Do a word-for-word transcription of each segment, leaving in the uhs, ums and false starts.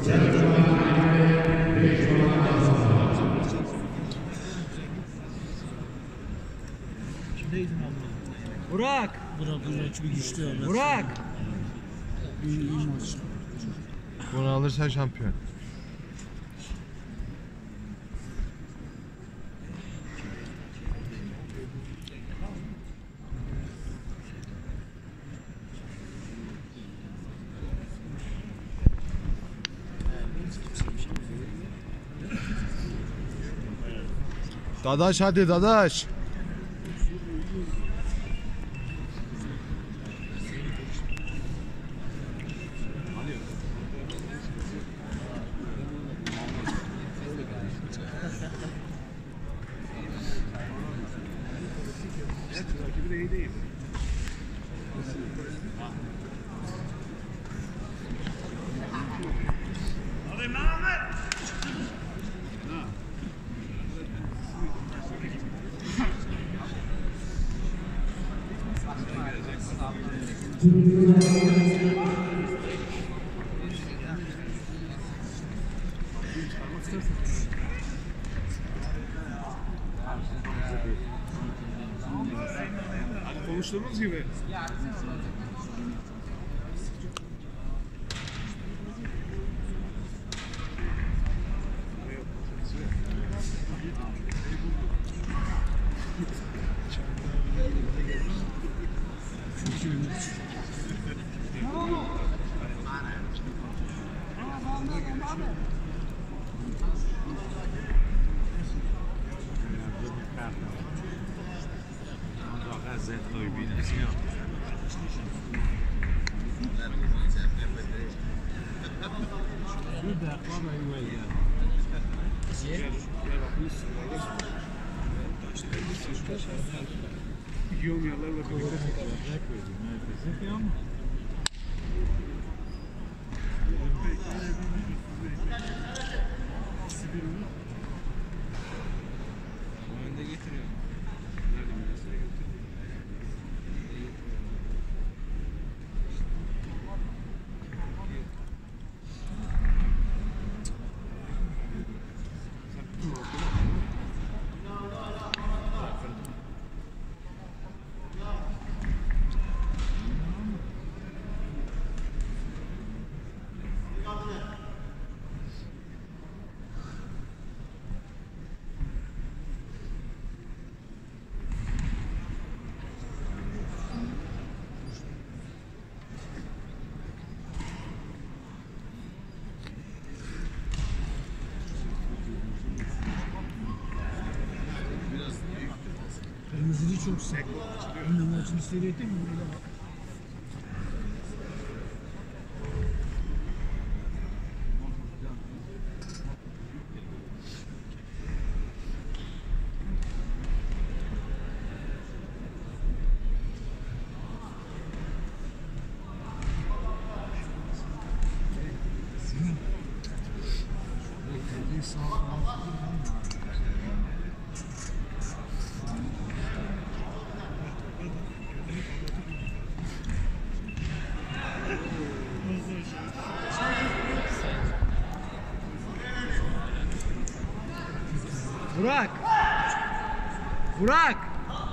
Burak! Burak Burak bir güçlü abi. Burak! İyi, iyi maç. Bunu alırsan şampiyon. Dadaş hadi Dadaş. Konuştuğumuz gibi. Yol yerlerle birlikte önde getiriyor. Nerede müdesine götürüyor? Kırmızıcı çok sık. Önce maçını seyrettin mi? Burak! Burak!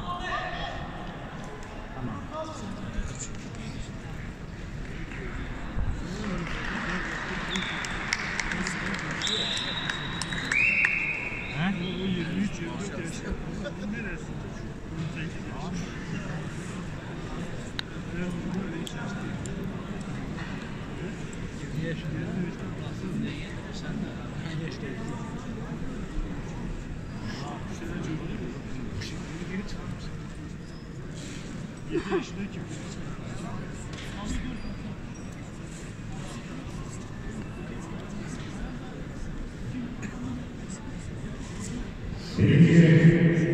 yirmi üç yirmi dört yaşında. Neresi? yirmi yaşında. Sen de aynı yaştaydın. yedi yaşında kim? Birinci